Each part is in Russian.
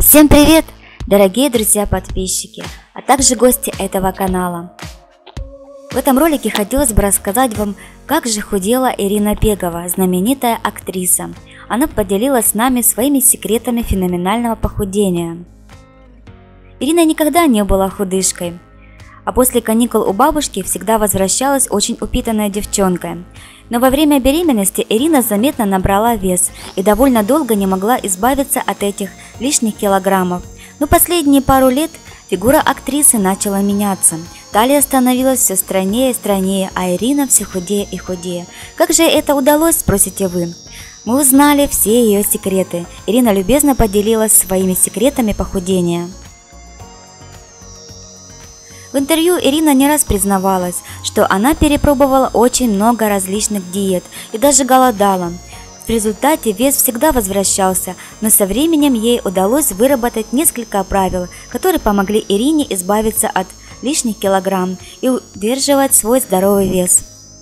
Всем привет, дорогие друзья-подписчики, а также гости этого канала. В этом ролике хотелось бы рассказать вам, как же худела Ирина Пегова, знаменитая актриса. Она поделилась с нами своими секретами феноменального похудения. Ирина никогда не была худышкой, а после каникул у бабушки всегда возвращалась очень упитанной девчонкой. Но во время беременности Ирина заметно набрала вес и довольно долго не могла избавиться от этих лишних килограммов. Но последние пару лет фигура актрисы начала меняться. Талия становилась все стройнее и стройнее, а Ирина все худее и худее. Как же это удалось, спросите вы? Мы узнали все ее секреты. Ирина любезно поделилась своими секретами похудения. В интервью Ирина не раз признавалась, что она перепробовала очень много различных диет и даже голодала. В результате вес всегда возвращался, но со временем ей удалось выработать несколько правил, которые помогли Ирине избавиться от лишних килограмм и удерживать свой здоровый вес.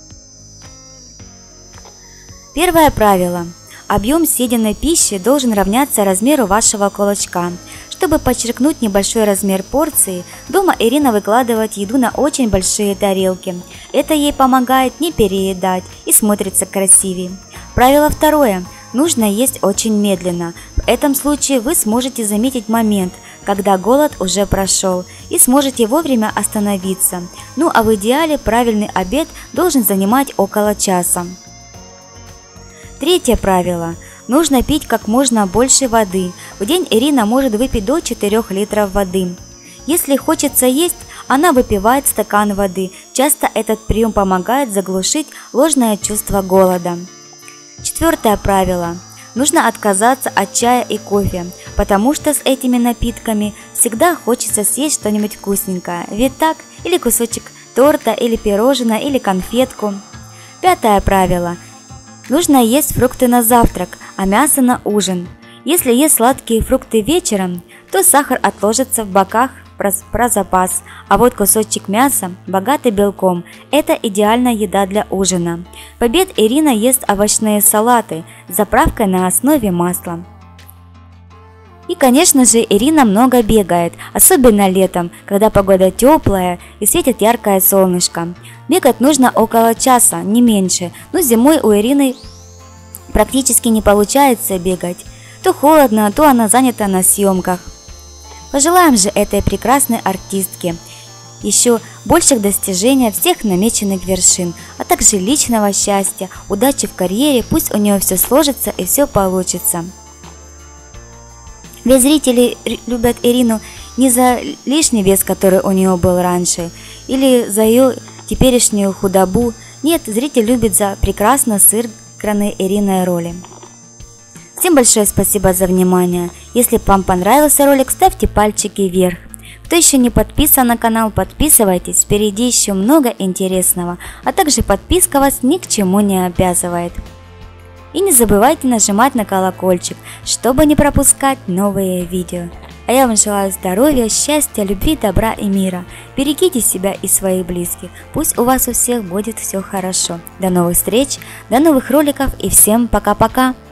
Первое правило. Объем съеденной пищи должен равняться размеру вашего кулачка. Чтобы подчеркнуть небольшой размер порции, дома Ирина выкладывает еду на очень большие тарелки. Это ей помогает не переедать и смотрится красивее. Правило второе. Нужно есть очень медленно. В этом случае вы сможете заметить момент, когда голод уже прошел, и сможете вовремя остановиться. Ну а в идеале правильный обед должен занимать около часа. Третье правило. Нужно пить как можно больше воды. В день Ирина может выпить до 4 литров воды. Если хочется есть, она выпивает стакан воды. Часто этот прием помогает заглушить ложное чувство голода. Четвертое правило. Нужно отказаться от чая и кофе, потому что с этими напитками всегда хочется съесть что-нибудь вкусненькое. Ведь так? Или кусочек торта, или пирожное, или конфетку. Пятое правило. Нужно есть фрукты на завтрак, а мясо на ужин. Если есть сладкие фрукты вечером, то сахар отложится в боках про запас, а вот кусочек мяса, богатый белком, это идеальная еда для ужина. В обед Ирина ест овощные салаты с заправкой на основе масла. И, конечно же, Ирина много бегает, особенно летом, когда погода теплая и светит яркое солнышко. Бегать нужно около часа, не меньше, но зимой у Ирины практически не получается бегать. То холодно, то она занята на съемках. Пожелаем же этой прекрасной артистке еще больших достижений всех намеченных вершин, а также личного счастья, удачи в карьере, пусть у нее все сложится и все получится. Ведь зрители любят Ирину не за лишний вес, который у нее был раньше, или за ее теперешнюю худобу. Нет, зритель любит за прекрасно сыгранные Ириной роли. Всем большое спасибо за внимание. Если вам понравился ролик, ставьте пальчики вверх. Кто еще не подписан на канал, подписывайтесь, впереди еще много интересного, а также подписка вас ни к чему не обязывает. И не забывайте нажимать на колокольчик, чтобы не пропускать новые видео. А я вам желаю здоровья, счастья, любви, добра и мира. Берегите себя и своих близких. Пусть у вас у всех будет все хорошо. До новых встреч, до новых роликов и всем пока-пока.